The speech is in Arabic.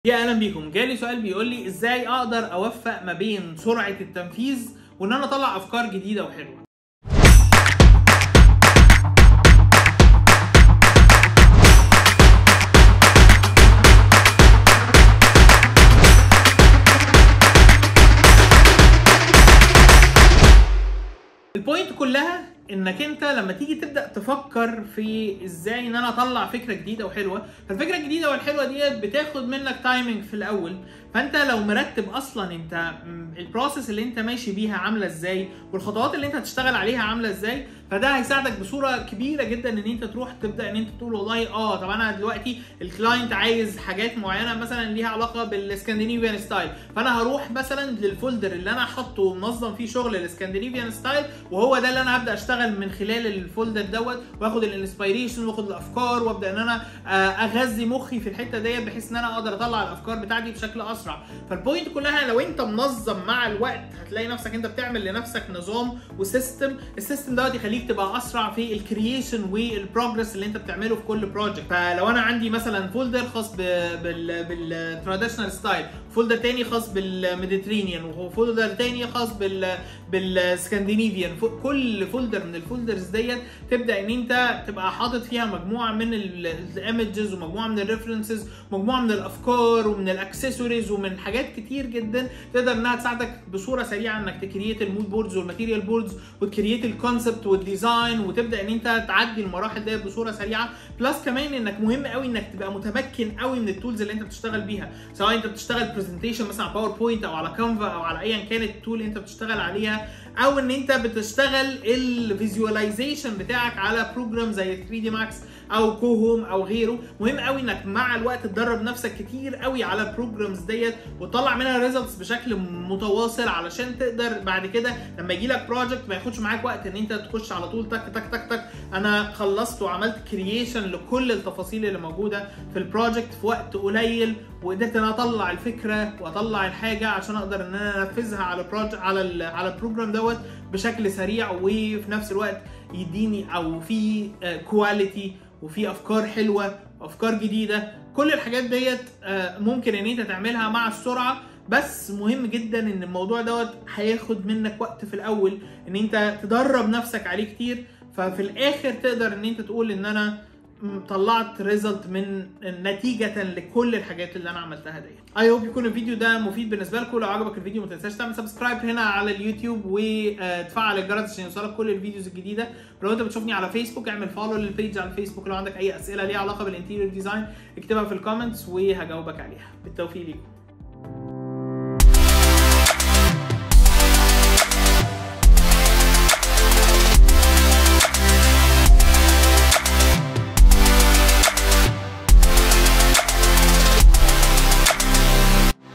يا اهلا بيكم. جالي سؤال بيقول لي ازاي اقدر اوفق ما بين سرعه التنفيذ وان انا اطلع افكار جديده وحلوه. البوينت كلها انك انت لما تيجي تبدا تفكر في ازاي ان انا اطلع فكره جديده وحلوه، فالفكره الجديده والحلوه ديت بتاخد منك تايمنج في الاول. فانت لو مرتب اصلا انت البروسيس اللي انت ماشي بيها عامله ازاي والخطوات اللي انت هتشتغل عليها عامله ازاي، فده هيساعدك بصوره كبيره جدا ان انت تروح تبدا ان انت تقول والله طب انا دلوقتي الكلاينت عايز حاجات معينه مثلا ليها علاقه بالاسكندنافيان ستايل، فانا هروح مثلا للفولدر اللي انا حاطه ومنظم فيه شغل الاسكندنافيان ستايل، وهو ده اللي انا هبدا اشتغل من خلال الفولدر دوت، واخد الانسبيريشن واخد الافكار وابدا ان انا اغذي مخي في الحته ديت بحيث ان انا اقدر اطلع الافكار بتاعتي بشكل اسرع. فالبوينت كلها لو انت منظم مع الوقت هتلاقي نفسك انت بتعمل لنفسك نظام وسيستم، السيستم دوت يخليك تبقى اسرع في الكرييشن والبروجرس اللي انت بتعمله في كل بروجكت. فلو انا عندي مثلا فولدر خاص بالتراديشنال ستايل، فولدر تاني خاص بالميديترينيان، وفولدر تاني خاص بالسكندنافيان، كل فولدر من الفولدرز ديت تبدا ان انت تبقى حاطط فيها مجموعه من الايمجز ومجموعه من الريفرنسز ومجموعه من الافكار ومن الاكسسوارز ومن حاجات كتير جدا تقدر انها تساعدك بصوره سريعه انك تكريت المود بوردز والماتيريال بوردز وتكريت الكونسبت والديزاين، وتبدا ان انت تعدي المراحل ديت بصوره سريعه. بلس كمان انك مهم قوي انك تبقى متمكن قوي من التولز اللي انت بتشتغل بيها، سواء انت بتشتغل برزنتيشن مثلا على باوربوينت او على كانفا او على ايا كانت التول اللي انت بتشتغل عليها، او ان انت بتشتغل الفيزواليزيشن بتاعك على بروجرام زي 3 دي ماكس او كوهوم او غيره. مهم قوي انك مع الوقت تدرب نفسك كتير قوي على البروجرامز ديت وتطلع منها ريزلتس بشكل متواصل، علشان تقدر بعد كده لما يجي لك بروجكت ما ياخدش معاك وقت ان انت تخش على طول تك تك تك تك انا خلصت وعملت كرييشن لكل التفاصيل اللي موجوده في البروجكت في وقت قليل، وقدرت ان انا اطلع الفكره واطلع الحاجه عشان اقدر ان انا انفذها على على البروجرام دوت بشكل سريع، وفي نفس الوقت يديني او في كواليتي وفي افكار حلوه وافكار جديده. كل الحاجات ديت ممكن ان انت تعملها مع السرعه، بس مهم جدا ان الموضوع دوت هياخد منك وقت في الاول ان انت تدرب نفسك عليه كتير، ففي الاخر تقدر ان انت تقول ان انا طلعت ريزلت من نتيجه لكل الحاجات اللي انا عملتها ديت. اي هوب يكون الفيديو ده مفيد بالنسبه لكم. لو عجبك الفيديو ما تنساش تعمل سبسكرايب هنا على اليوتيوب وتفعل الجرس عشان يوصلك كل الفيديوز الجديده. ولو انت بتشوفني على فيسبوك اعمل فولو للبيج على الفيسبوك. لو عندك اي اسئله ليها علاقه بالانتيريور ديزاين اكتبها في الكومنتس وهجاوبك عليها. بالتوفيق ليكم.